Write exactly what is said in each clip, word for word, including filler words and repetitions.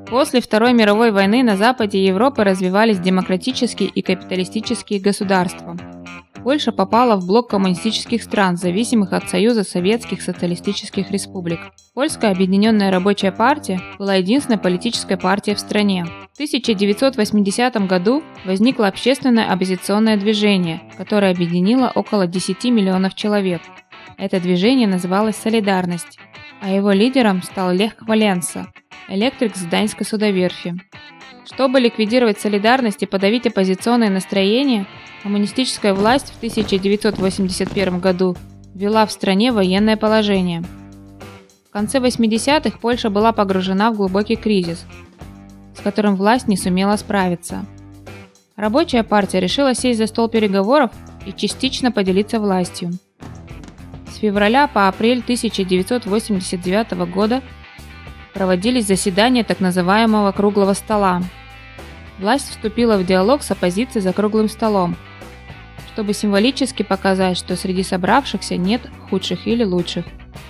После Второй мировой войны на западе Европы развивались демократические и капиталистические государства. Польша попала в блок коммунистических стран, зависимых от Союза Советских Социалистических Республик. Польская объединенная рабочая партия была единственной политической партией в стране. В тысяча девятьсот восьмидесятом году возникло общественное оппозиционное движение, которое объединило около десяти миллионов человек. Это движение называлось «Солидарность», а его лидером стал Лех Валенса, электрик с Гданьской судоверфи. Чтобы ликвидировать солидарность и подавить оппозиционные настроения, коммунистическая власть в тысяча девятьсот восемьдесят первом году ввела в стране военное положение. В конце восьмидесятых Польша была погружена в глубокий кризис, с которым власть не сумела справиться. Рабочая партия решила сесть за стол переговоров и частично поделиться властью. С февраля по апрель тысяча девятьсот восемьдесят девятого года проводились заседания так называемого «круглого стола». Власть вступила в диалог с оппозицией за круглым столом, чтобы символически показать, что среди собравшихся нет худших или лучших.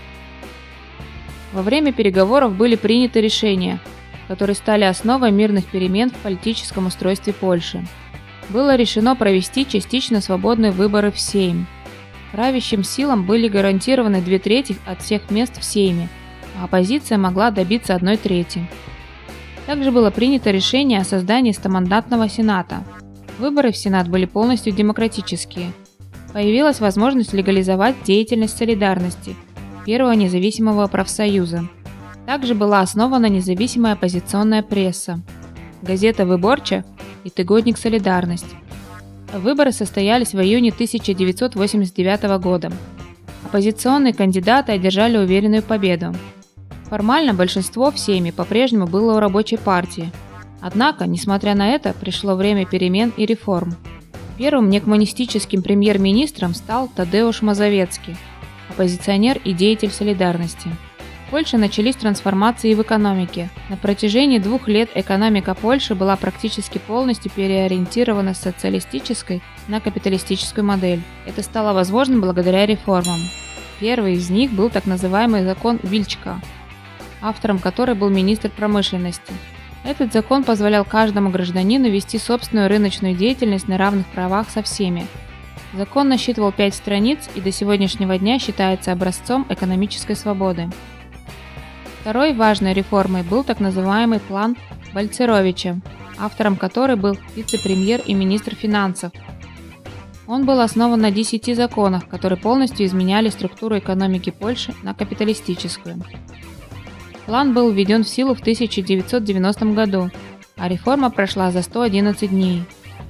Во время переговоров были приняты решения, которые стали основой мирных перемен в политическом устройстве Польши. Было решено провести частично свободные выборы в Сейм. Правящим силам были гарантированы две трети от всех мест в Сейме, а оппозиция могла добиться одной трети. Также было принято решение о создании стомандатного сената. Выборы в сенат были полностью демократические. Появилась возможность легализовать деятельность солидарности, первого независимого профсоюза. Также была основана независимая оппозиционная пресса, газета «Выборча» и тыгодник «Солидарность». Выборы состоялись в июне тысяча девятьсот восемьдесят девятого года. Оппозиционные кандидаты одержали уверенную победу. Формально большинство в Сейме по-прежнему было у рабочей партии. Однако, несмотря на это, пришло время перемен и реформ. Первым некоммунистическим премьер-министром стал Тадеуш Мазовецкий, оппозиционер и деятель солидарности. В Польше начались трансформации в экономике. На протяжении двух лет экономика Польши была практически полностью переориентирована с социалистической на капиталистическую модель. Это стало возможным благодаря реформам. Первый из них был так называемый закон Вильчка, автором которой был министр промышленности. Этот закон позволял каждому гражданину вести собственную рыночную деятельность на равных правах со всеми. Закон насчитывал пять страниц и до сегодняшнего дня считается образцом экономической свободы. Второй важной реформой был так называемый план Бальцеровича, автором которой был вице-премьер и министр финансов. Он был основан на десяти законах, которые полностью изменяли структуру экономики Польши на капиталистическую. План был введен в силу в тысяча девятьсот девяностом году, а реформа прошла за сто одиннадцать дней.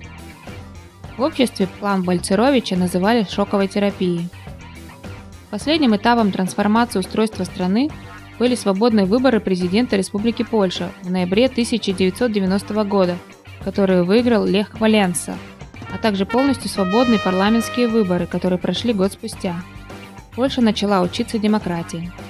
В обществе план Бальцеровича называли шоковой терапией. Последним этапом трансформации устройства страны были свободные выборы президента Республики Польша в ноябре тысяча девятьсот девяностого года, которые выиграл Лех Валенса, а также полностью свободные парламентские выборы, которые прошли год спустя. Польша начала учиться демократии.